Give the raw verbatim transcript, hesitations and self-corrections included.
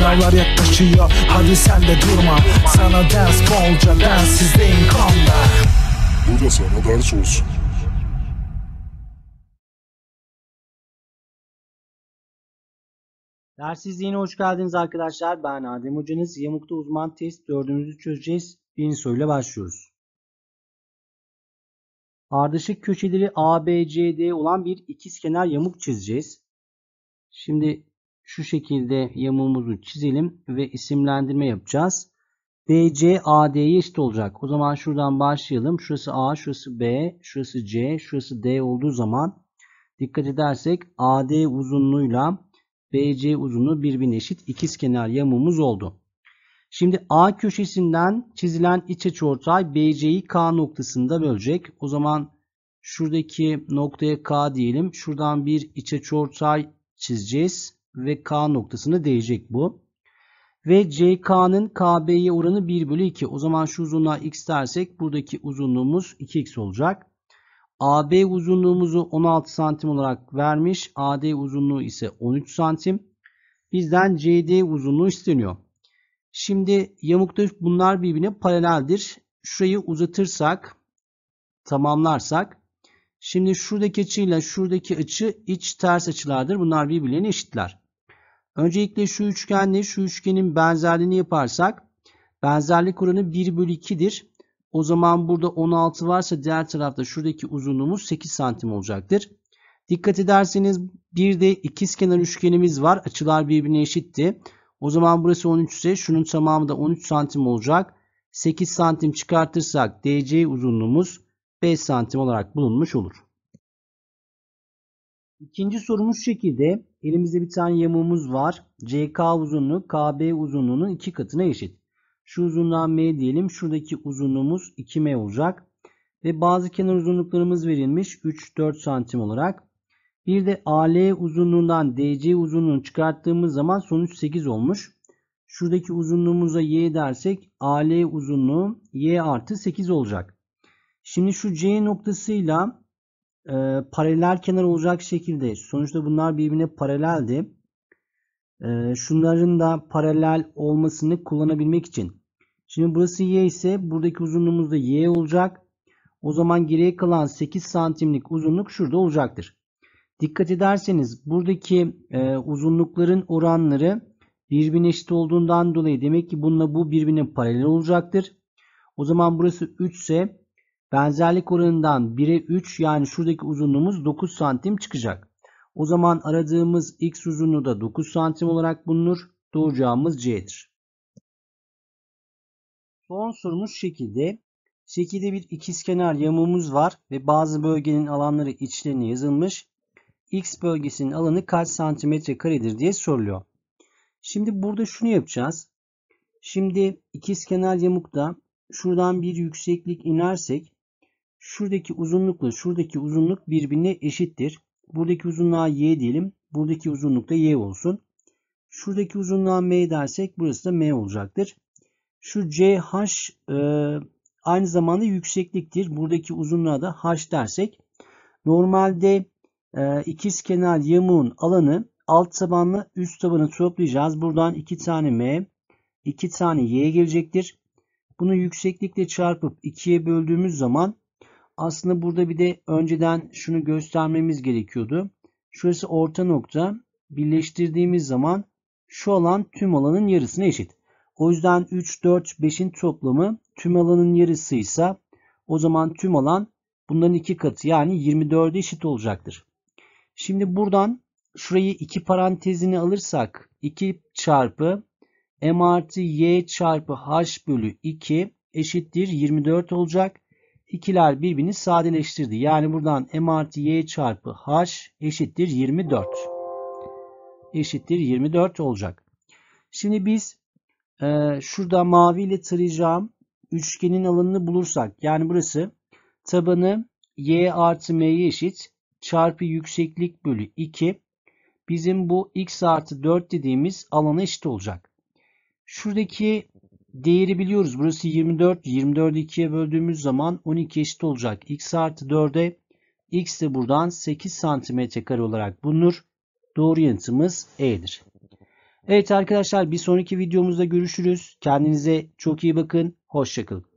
Sınavlar yaklaşıyor, hadi sen de durma. Sana ders bolca, densizliğin konda. Bu da sana ders olsun. Dersizliğine hoş geldiniz arkadaşlar. Ben Adem Hocanız. Yamuk'ta uzman test dördümüzü çözeceğiz. Birinci soruyla başlıyoruz. Ardışık köşeleri A, B, C, D olan bir ikizkenar yamuk çizeceğiz. Şimdi şu şekilde yamuğumuzu çizelim ve isimlendirme yapacağız. B C A D'ye eşit olacak. O zaman şuradan başlayalım. Şurası A, şurası B, şurası C, şurası D olduğu zaman dikkat edersek A D uzunluğuyla B C uzunluğu birbirine eşit ikizkenar yamuğumuz oldu. Şimdi A köşesinden çizilen iç açıortay B C'yi K noktasında bölecek. O zaman şuradaki noktaya K diyelim. Şuradan bir iç açıortay çizeceğiz ve K noktasına değecek bu. Ve C K'nın K B'ye oranı bir bölü iki. O zaman şu uzunluğa x dersek buradaki uzunluğumuz iki x olacak. A B uzunluğumuzu on altı santim olarak vermiş. A D uzunluğu ise on üç santim. Bizden C D uzunluğu isteniyor. Şimdi yamukta bunlar birbirine paraleldir. Şurayı uzatırsak, tamamlarsak. Şimdi şuradaki açıyla şuradaki açı iç ters açılardır. Bunlar birbirlerine eşitler. Öncelikle şu üçgenle şu üçgenin benzerliğini yaparsak benzerlik oranı bir bölü iki'dir. O zaman burada on altı varsa diğer tarafta şuradaki uzunluğumuz sekiz santim olacaktır. Dikkat ederseniz bir de ikizkenar üçgenimiz var. Açılar birbirine eşitti. O zaman burası on üç ise şunun tamamı da on üç santim olacak. sekiz santim çıkartırsak D C uzunluğumuz beş santim olarak bulunmuş olur. İkinci sorumuz şu şekilde. Elimizde bir tane yamuğumuz var. C K uzunluğu K B uzunluğunun iki katına eşit. Şu uzunluğa M diyelim. Şuradaki uzunluğumuz iki M olacak. Ve bazı kenar uzunluklarımız verilmiş. üç dört santim olarak. Bir de A L uzunluğundan D C uzunluğunu çıkarttığımız zaman sonuç sekiz olmuş. Şuradaki uzunluğumuza Y dersek A L uzunluğu Y artı sekiz olacak. Şimdi şu C noktasıyla e, paralel kenar olacak şekilde, sonuçta bunlar birbirine paraleldi. E, şunların da paralel olmasını kullanabilmek için. Şimdi burası Y ise buradaki uzunluğumuz da Y olacak. O zaman geriye kalan sekiz santimlik uzunluk şurada olacaktır. Dikkat ederseniz buradaki e, uzunlukların oranları birbirine eşit olduğundan dolayı demek ki bununla bu birbirine paralel olacaktır. O zaman burası üç ise benzerlik oranından bire üç, yani şuradaki uzunluğumuz dokuz santim çıkacak. O zaman aradığımız x uzunluğu da dokuz santim olarak bulunur. Doğru cevabımız C'dir. Son sorumuz şu şekilde. Şekilde bir ikizkenar yamuğumuz var ve bazı bölgenin alanları içlerine yazılmış. X bölgesinin alanı kaç santimetre karedir diye soruluyor. Şimdi burada şunu yapacağız. Şimdi ikizkenar yamukta şuradan bir yükseklik inersek şuradaki uzunlukla şuradaki uzunluk birbirine eşittir. Buradaki uzunluğa Y diyelim. Buradaki uzunluk da Y olsun. Şuradaki uzunluğa M dersek burası da M olacaktır. Şu C H e, aynı zamanda yüksekliktir. Buradaki uzunluğa da H dersek normalde e, ikizkenar yamuğun alanı alt tabanla üst tabanı toplayacağız. Buradan iki tane M, iki tane Y gelecektir. Bunu yükseklikle çarpıp ikiye böldüğümüz zaman aslında burada bir de önceden şunu göstermemiz gerekiyordu. Şurası orta nokta. Birleştirdiğimiz zaman şu alan tüm alanın yarısına eşit. O yüzden üç, dört, beşin toplamı tüm alanın yarısıysa o zaman tüm alan bunların iki katı, yani yirmi dörde eşit olacaktır. Şimdi buradan şurayı iki parantezini alırsak iki çarpı M artı Y çarpı H bölü iki eşittir yirmi dört olacak. İkiler birbirini sadeleştirdi. Yani buradan M artı Y çarpı H eşittir yirmi dört. Eşittir yirmi dört olacak. Şimdi biz e, şurada mavi ile tarayacağım üçgenin alanını bulursak, yani burası tabanı Y artı M'ye eşit çarpı yükseklik bölü iki, bizim bu X artı dört dediğimiz alana eşit olacak. Şuradaki değeri biliyoruz. Burası yirmi dört. yirmi dördü ikiye böldüğümüz zaman on iki eşit olacak. X artı dörde X de buradan sekiz santimetre kare olarak bulunur. Doğru yanıtımız E'dir. Evet arkadaşlar, bir sonraki videomuzda görüşürüz. Kendinize çok iyi bakın. Hoşça kalın.